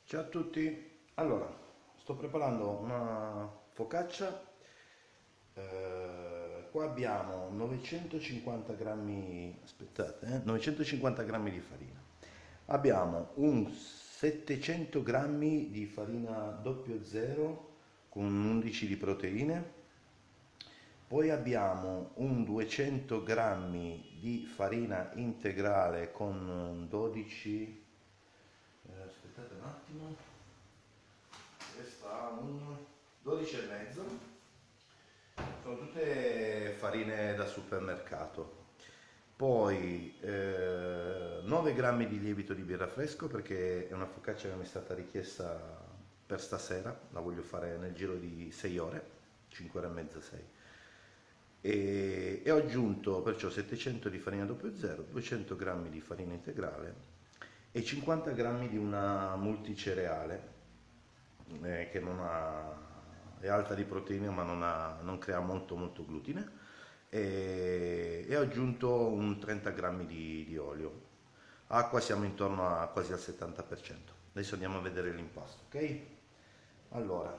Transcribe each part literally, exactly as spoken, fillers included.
Ciao a tutti, allora sto preparando una focaccia. Eh, qua abbiamo novecentocinquanta grammi, aspettate, eh, novecentocinquanta grammi di farina, abbiamo un settecento grammi di farina zero zero con undici di proteine, poi abbiamo un duecento grammi di farina integrale con dodici. Eh, aspettate un attimo, questa ha un dodici e mezzo, sono tutte farine da supermercato. Poi eh, nove grammi di lievito di birra fresco perché è una focaccia che mi è stata richiesta per stasera, la voglio fare nel giro di sei ore, cinque ore e mezza, sei. E, e ho aggiunto perciò settecento di farina zero zero, duecento grammi di farina integrale e cinquanta grammi di una multicereale eh, che non ha, è alta di proteine ma non, ha, non crea molto molto glutine, e, e ho aggiunto un trenta grammi di, di olio. Acqua siamo intorno a quasi al settanta per cento. Adesso andiamo a vedere l'impasto, ok? Allora,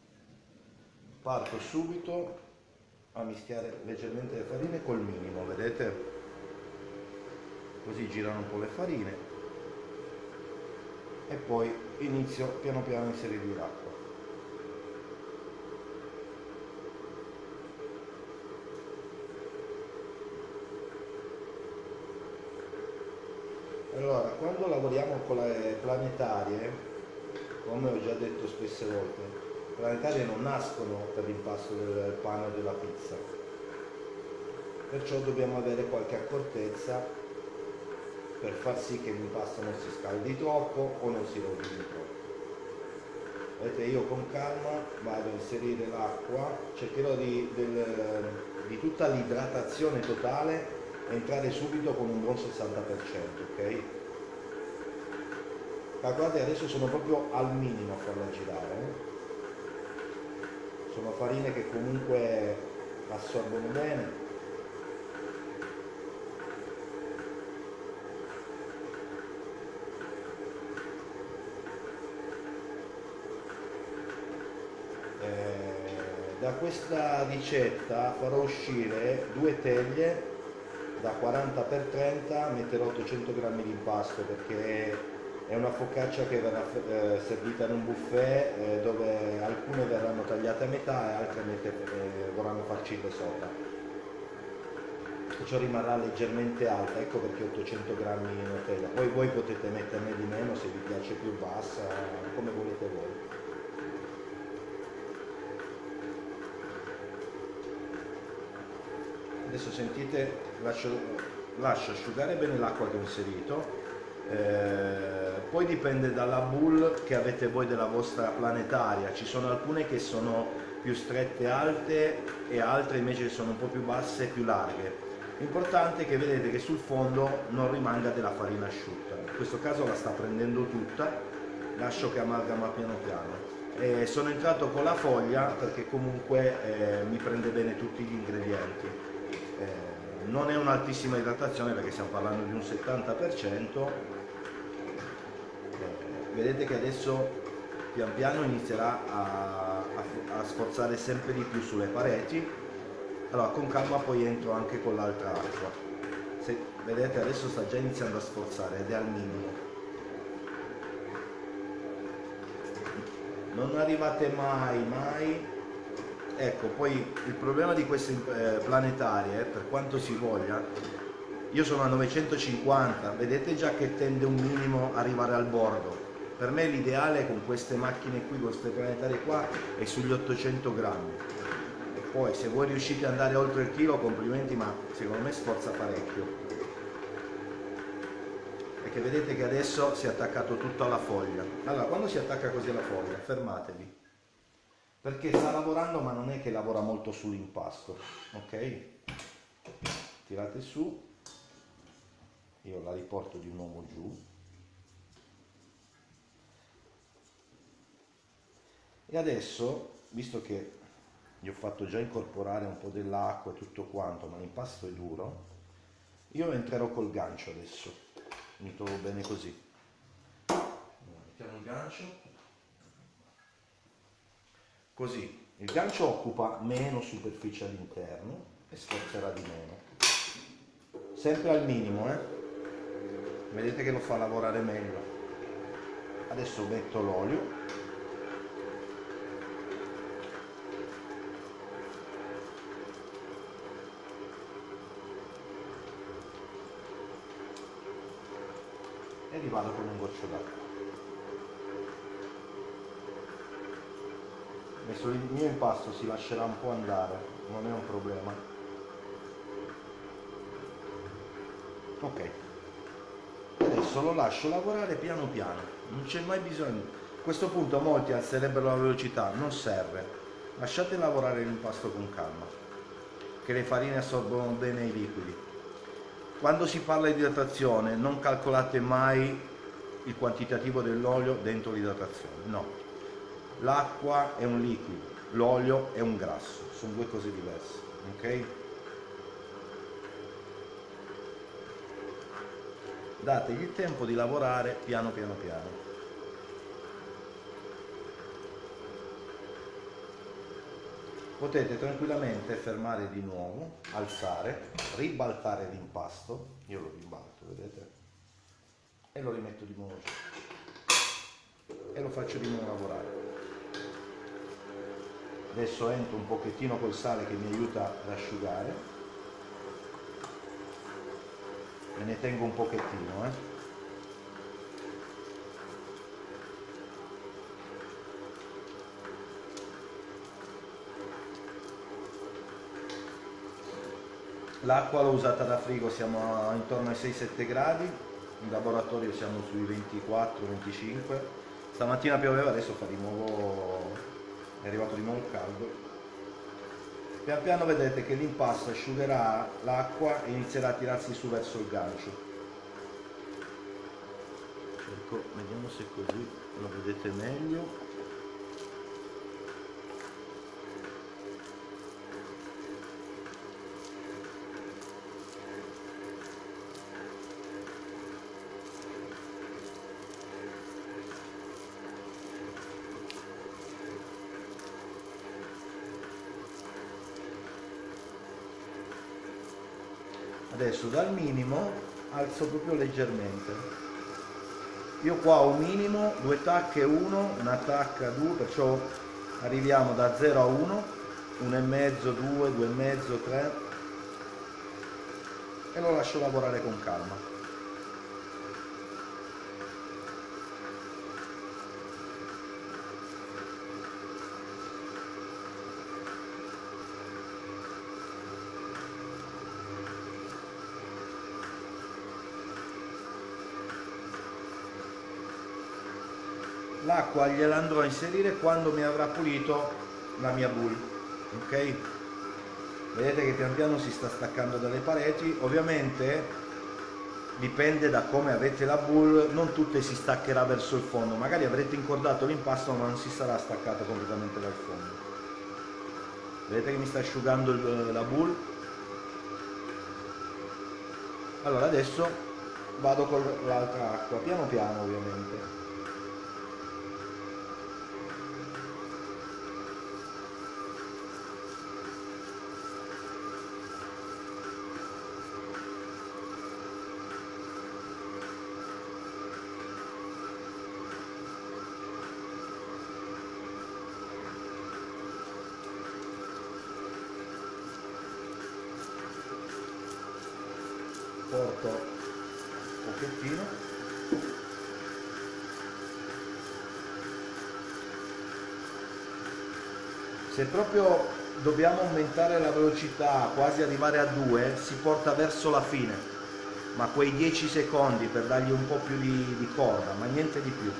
parto subito a mischiare leggermente le farine col minimo, vedete? Così girano un po' le farine e poi inizio piano piano a inserirvi l'acqua. Allora, quando lavoriamo con le planetarie, come ho già detto spesse volte, le planetarie non nascono per l'impasto del pane o della pizza, perciò dobbiamo avere qualche accortezza per far sì che l'impasto non si scaldi troppo o non si rovini troppo. Vedete, io con calma vado a inserire l'acqua, cercherò di, del, di tutta l'idratazione totale entrare subito con un buon sessanta per cento, ok? Calcolate, adesso sono proprio al minimo a farla girare, eh? Sono farine che comunque assorbono bene. Eh, da questa ricetta farò uscire due teglie da quaranta per trenta, metterò ottocento grammi di impasto perché è una focaccia che verrà eh, servita in un buffet eh, dove alcune verranno tagliate a metà e altre mette, eh, vorranno farcirle sopra. Perciò rimarrà leggermente alta, ecco perché ottocento grammi in teglia. Poi voi potete metterne di meno se vi piace più bassa, come volete voi. Adesso sentite, lascio, lascio asciugare bene l'acqua che ho inserito, eh, poi dipende dalla boule che avete voi della vostra planetaria. Ci sono alcune che sono più strette e alte e altre invece che sono un po' più basse e più larghe. L'importante è che vedete che sul fondo non rimanga della farina asciutta, in questo caso la sta prendendo tutta, lascio che amalgama piano piano. E sono entrato con la foglia perché comunque eh, mi prende bene tutti gli ingredienti. Eh, non è un'altissima idratazione perché stiamo parlando di un settanta per cento. Eh, vedete che adesso pian piano inizierà a, a, a sforzare sempre di più sulle pareti. Allora con calma poi entro anche con l'altra acqua. Se, vedete adesso sta già iniziando a sforzare ed è al minimo. Non arrivate mai mai. Ecco, poi il problema di queste eh, planetarie, per quanto si voglia, io sono a novecentocinquanta, vedete già che tende un minimo a arrivare al bordo. Per me l'ideale con queste macchine qui, con queste planetarie qua, è sugli ottocento grammi. E poi se voi riuscite ad andare oltre il chilo, complimenti, ma secondo me sforza parecchio. Perché vedete che adesso si è attaccato tutto alla foglia. Allora, quando si attacca così alla foglia, fermatevi. Perché sta lavorando ma non è che lavora molto sull'impasto, ok? Tirate su, io la riporto di nuovo giù e adesso, visto che gli ho fatto già incorporare un po' dell'acqua e tutto quanto, ma l'impasto è duro, io entrerò col gancio adesso, mi trovo bene così. Mettiamo un gancio, così il gancio occupa meno superficie all'interno e sforzerà di meno, sempre al minimo, eh? Vedete che lo fa lavorare meglio. Adesso metto l'olio, e rivado con un goccio d'acqua. Adesso il mio impasto si lascerà un po' andare, non è un problema. Ok, adesso lo lascio lavorare piano piano, non c'è mai bisogno. A questo punto molti alzerebbero la velocità, non serve. Lasciate lavorare l'impasto con calma, che le farine assorbono bene i liquidi. Quando si parla di idratazione non calcolate mai il quantitativo dell'olio dentro l'idratazione, no. L'acqua è un liquido, l'olio è un grasso, sono due cose diverse, ok? Dategli il tempo di lavorare piano piano piano. Potete tranquillamente fermare di nuovo, alzare, ribaltare l'impasto, io lo ribalto, vedete? E lo rimetto di nuovo giù. E lo faccio di nuovo lavorare. Adesso entro un pochettino col sale che mi aiuta ad asciugare. E ne tengo un pochettino, eh. L'acqua l'ho usata da frigo, siamo intorno ai sei sette gradi, in laboratorio siamo sui ventiquattro venticinque. Stamattina pioveva, adesso fa di nuovo, è arrivato di nuovo il caldo. Pian piano vedete che l'impasto asciugherà l'acqua e inizierà a tirarsi su verso il gancio. Cerco, vediamo se così lo vedete meglio. Adesso dal minimo alzo proprio leggermente. Io qua ho un minimo, due tacche uno, una tacca due, perciò arriviamo da zero a uno, uno e mezzo, due, due e mezzo, tre e lo lascio lavorare con calma. L'acqua gliela andrò a inserire quando mi avrà pulito la mia boule, ok? Vedete che pian piano si sta staccando dalle pareti, ovviamente dipende da come avete la boule, non tutte si staccherà verso il fondo, magari avrete incordato l'impasto ma non si sarà staccato completamente dal fondo. Vedete che mi sta asciugando il, la boule? Allora adesso vado con l'altra acqua, piano piano ovviamente. Porto un pochettino, se proprio dobbiamo aumentare la velocità, quasi arrivare a due, si porta verso la fine, ma quei dieci secondi per dargli un po' più di, di corda, ma niente di più.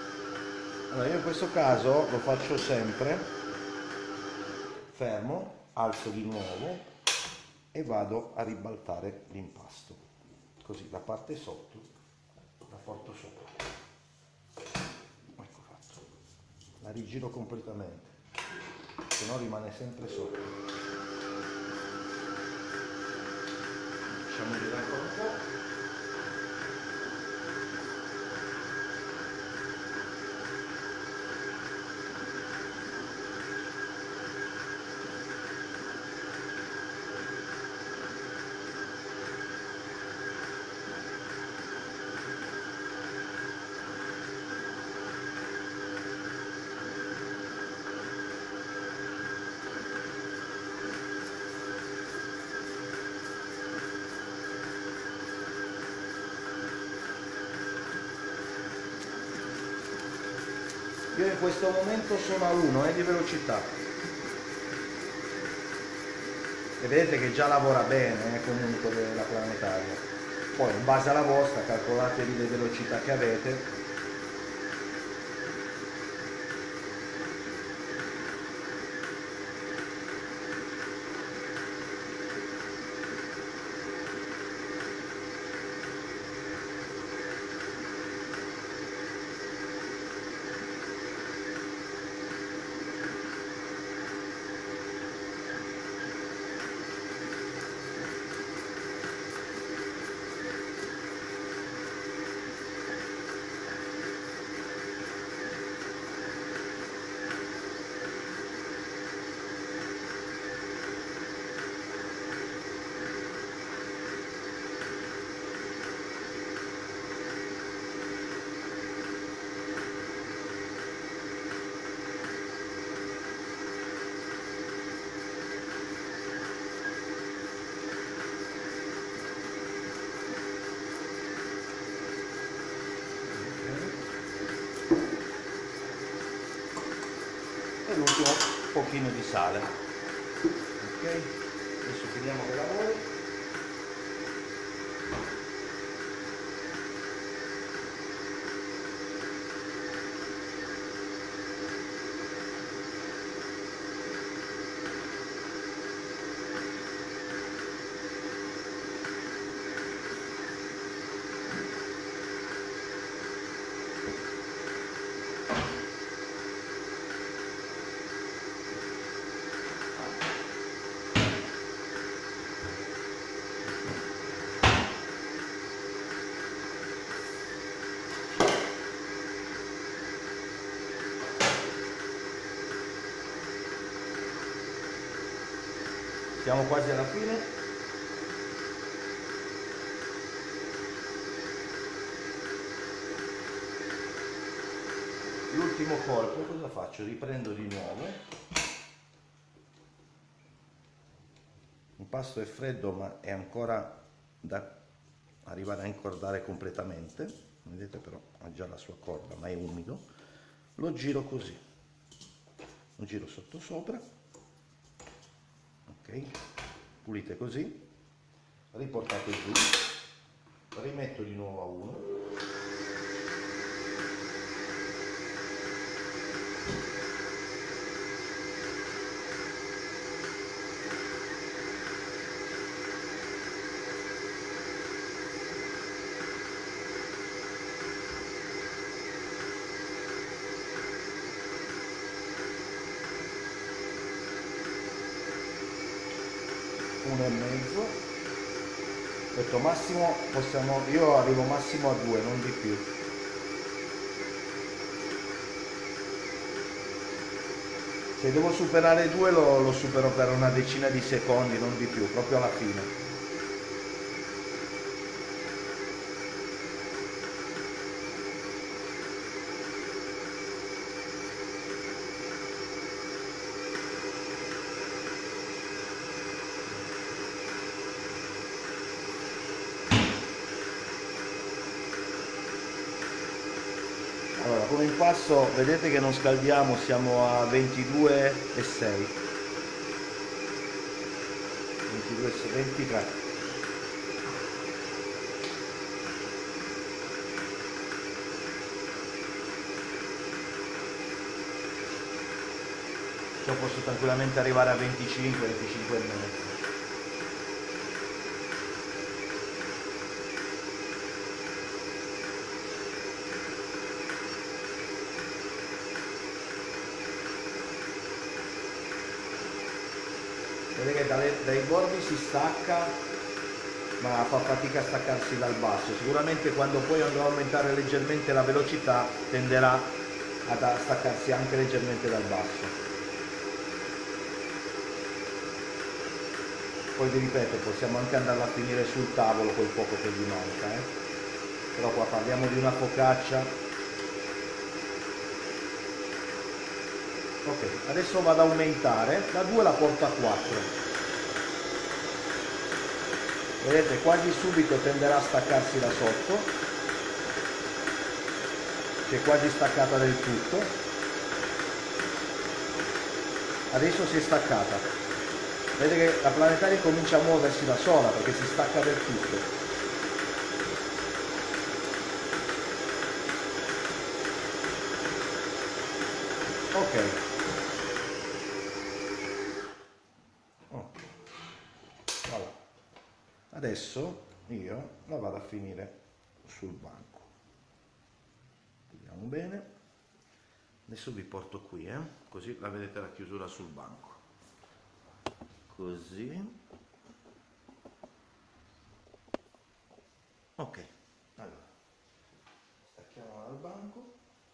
Allora io in questo caso lo faccio sempre fermo alzo di nuovo e vado a ribaltare l'impasto, così la parte sotto la porto sopra. Ecco fatto, la rigiro completamente, se no rimane sempre sotto. Facciamo girare ancora un po'. Io in questo momento sono a uno eh, di velocità e vedete che già lavora bene eh, comunque la planetaria. Poi in base alla vostra calcolatevi le velocità che avete. E l'ultimo pochino di sale. Ok, adesso finiamo con lavori. Siamo quasi alla fine. L'ultimo colpo cosa faccio? Riprendo di nuovo. L'impasto è freddo ma è ancora da arrivare a incordare completamente. Vedete, però ha già la sua corda ma è umido. Lo giro così, lo giro sotto sopra. Ok, pulite così, riportate giù, rimetto di nuovo a uno. Uno e mezzo, ho detto massimo possiamo, io arrivo massimo a due, non di più. Se devo superare due lo, lo supero per una decina di secondi, non di più, proprio alla fine. Allora, come impasto vedete che non scaldiamo, siamo a ventidue e sei, ventidue e sei, ventitré. Ci questo posso tranquillamente arrivare a venticinque, venticinque e mezzo. Vedete che dalle, dai bordi si stacca, ma fa fatica a staccarsi dal basso. Sicuramente quando poi andrò a aumentare leggermente la velocità tenderà ad staccarsi anche leggermente dal basso. Poi vi ripeto, possiamo anche andarla a finire sul tavolo quel poco che gli manca, eh? Però qua parliamo di una focaccia. Ok, adesso vado ad aumentare, da due la porto a quattro. Vedete, quasi subito tenderà a staccarsi da sotto, si è quasi staccata del tutto. Adesso si è staccata. Vedete che la planetaria comincia a muoversi da sola perché si stacca del tutto. Ok. Adesso io la vado a finire sul banco. Vediamo bene. Adesso vi porto qui, eh? Così la vedete la chiusura sul banco. Così. Ok, allora stacchiamola dal banco.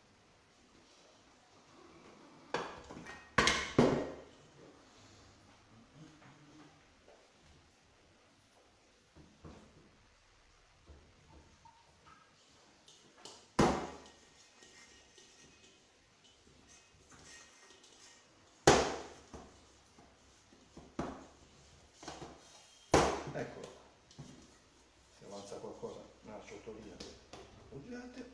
Eccolo, se avanza qualcosa nella ciotolina appoggiate.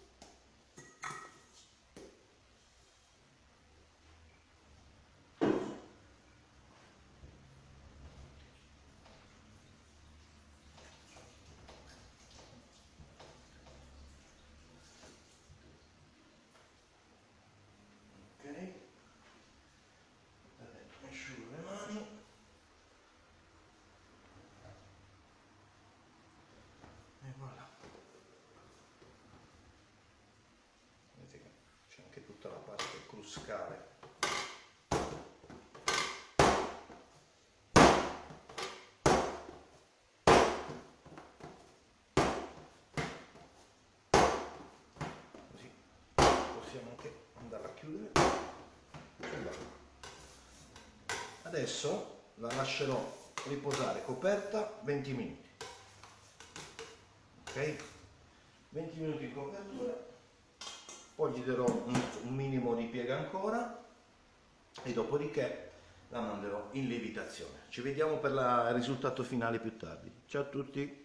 Ok, mi asciugo le mani. E voilà. Vedete che c'è anche tutta la parte cruscale. Così possiamo anche andare a chiudere. Adesso la lascerò riposare coperta venti minuti. Ok? venti minuti in copertura. Poi gli darò un, un minimo di piega ancora e dopodiché la manderò in lievitazione. Ci vediamo per la- il risultato finale più tardi. Ciao a tutti!